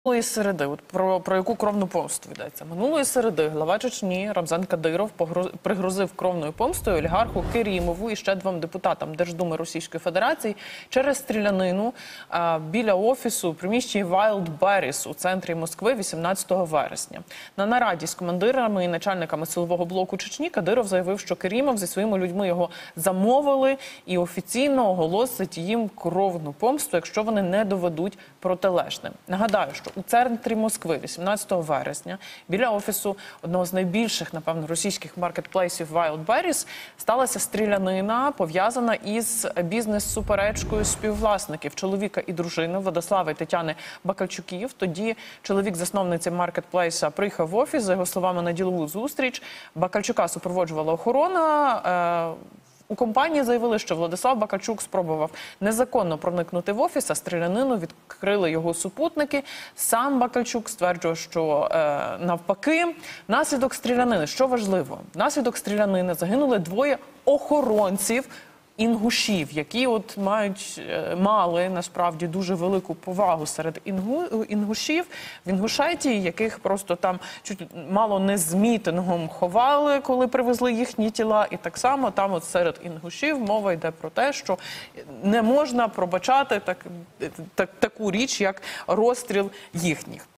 Минулої середи, от про яку кровну помсту йдеться? Минулої середи глава Чечні Рамзан Кадиров пригрозив кровною помстою олігарху Керімову і ще двом депутатам Держдуми Російської Федерації через стрілянину біля офісу у приміщенні Wildberries у центрі Москви 18 вересня. На нараді з командирами і начальниками силового блоку Чечні Кадиров заявив, що Керімов зі своїми людьми його замовили і офіційно оголосить їм кровну помсту, якщо вони не доведуть протилежне. Нагадаю, що у центрі Москви 18 вересня біля офісу одного з найбільших, напевно, російських маркетплейсів Wildberries сталася стрілянина, пов'язана із бізнес-суперечкою співвласників чоловіка і дружини Владислава і Тетяни Бакальчуків. Тоді чоловік засновниці маркетплейса приїхав в офіс, за його словами, на ділову зустріч. Бакальчука супроводжувала охорона. У компанії заявили, що Владислав Бакальчук спробував незаконно проникнути в офіс, а стрілянину відкрили його супутники. Сам Бакальчук стверджує, що навпаки, внаслідок стрілянини, що важливо, внаслідок стрілянини загинули двоє охоронців інгушів, які мали насправді дуже велику повагу серед інгушів, в Інгушетії, яких просто там чуть мало не з мітингом ховали, коли привезли їхні тіла. І так само там серед інгушів мова йде про те, що не можна пробачати таку річ, як розстріл їхніх.